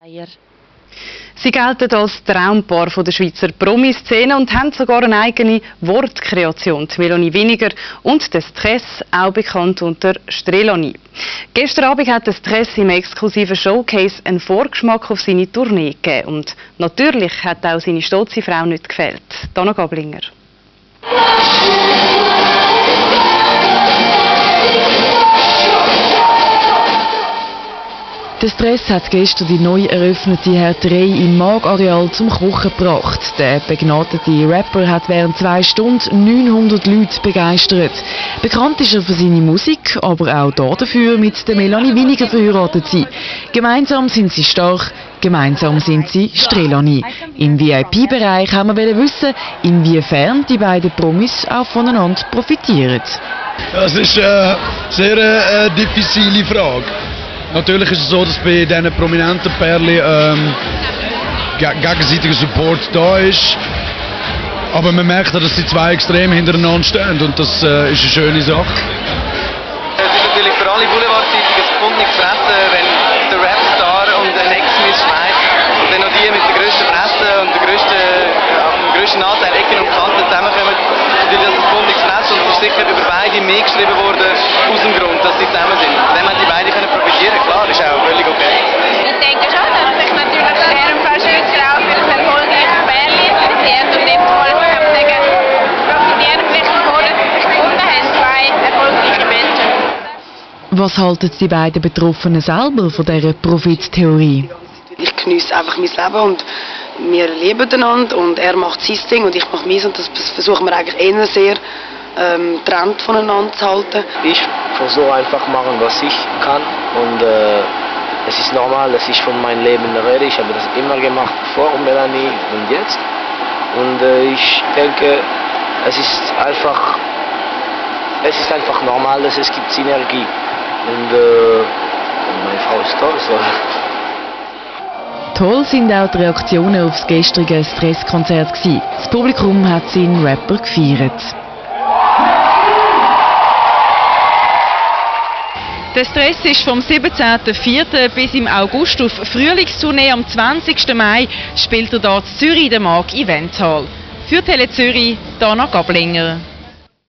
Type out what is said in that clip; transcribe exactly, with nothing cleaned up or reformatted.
Sie gelten als Traumpaar von der Schweizer Promi-Szene und haben sogar eine eigene Wortkreation, die Melanie Winiger und der Stress, auch bekannt unter Streloni. Gestern Abend hat der Stress im exklusiven Showcase einen Vorgeschmack auf seine Tournee gegeben. Und natürlich hat auch seine stolze Frau nicht gefehlt, Dana Gablinger. Der Stress hat gestern die neu eröffnete Härterei im Mag-Areal zum Kochen gebracht. Der begnadete Rapper hat während zwei Stunden neunhundert Leute begeistert. Bekannt ist er für seine Musik, aber auch dafür, mit der Melanie Winiger verheiratet zu sein. Gemeinsam sind sie stark, gemeinsam sind sie Strelani. Im V I P-Bereich haben wir wissen, inwiefern die beiden Promis auch voneinander profitieren. Das ist eine sehr äh, diffizile Frage. Natürlich ist es so, dass bei diesen prominenten Pärchen ähm, gegenseitiger Support da ist. Aber man merkt auch, dass die zwei extrem hintereinander stehen und das äh, ist eine schöne Sache. Es ist natürlich für alle Boulevardzeitungen ein gefundenes Fressen, wenn der Rapstar und ein Ex-Miss schmeißt und dann noch die mit der grössten Presse und der grössten, äh, dem grössten Anteil Ecken und Kanten zusammenkommen. Natürlich ist das ein gefundenes Fressen und es ist sicher über beide mehr geschrieben worden, aus dem Grund, dass sie zusammen sind. Von dem haben die beide können profitieren, klar, ist auch völlig okay. Ich denke schon, dass sich natürlich der Herrenfall Schweizer auch für das erfolgreiche Pärchen interessiert und in dem Fall kann man sagen, profitieren vielleicht davon, dass sie sich gefunden haben, zwei erfolgreiche Menschen. Was halten die beiden Betroffenen selber von dieser Profittheorie? Ich genieße einfach mein Leben und wir lieben einander und er macht sein Ding und ich mache meins und das versuchen wir eigentlich eher sehr ähm, getrennt voneinander zu halten. Ich versuche einfach machen, was ich kann und äh, es ist normal, dass ich von meinem Leben rede. Ich habe das immer gemacht vor Melanie und jetzt und äh, ich denke, es ist einfach, es ist einfach normal, dass es gibt Synergie und, äh, und meine Frau ist toll. So. Toll sind auch die Reaktionen auf das gestrige Stresskonzert gewesen. Das Publikum hat seinen Rapper gefeiert. Der Stress ist vom siebzehnten vierten bis im August auf Frühlingstournee. Am zwanzigsten Mai spielt er dort in Zürich in der Mag Event Hall. Für Tele Zürich, Dana Gablinger.